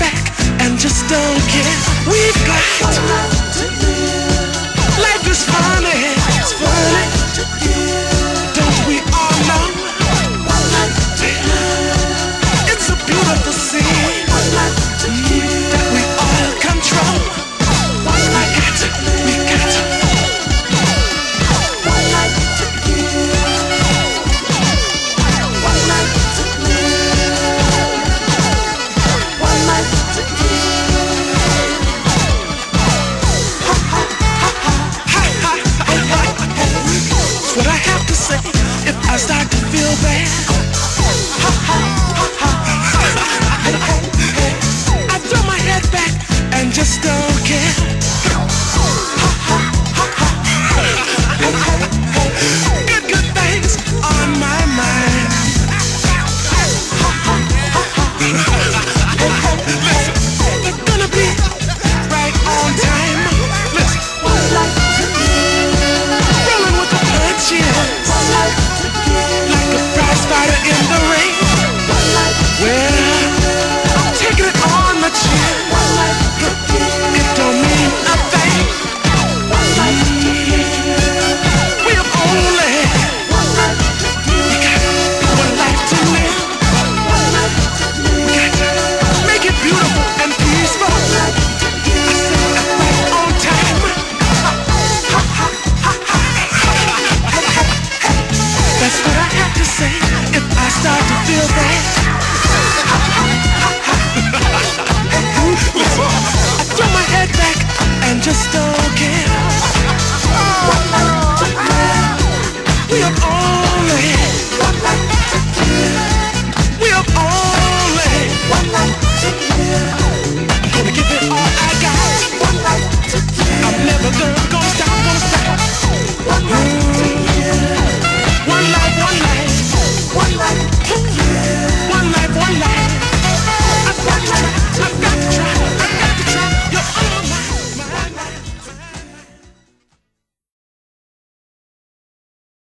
back and just don't care. We've got life is funny, it's funny. Don't we all know? It's a beautiful scene that we all control. We got what I have to say if I start to feel bad. I throw my head back and just don't care. Good things on my mind. They're gonna be right on time. Listen. Rolling with the punches, like a prize fighter in the ring. Well, I'm taking it on the chin.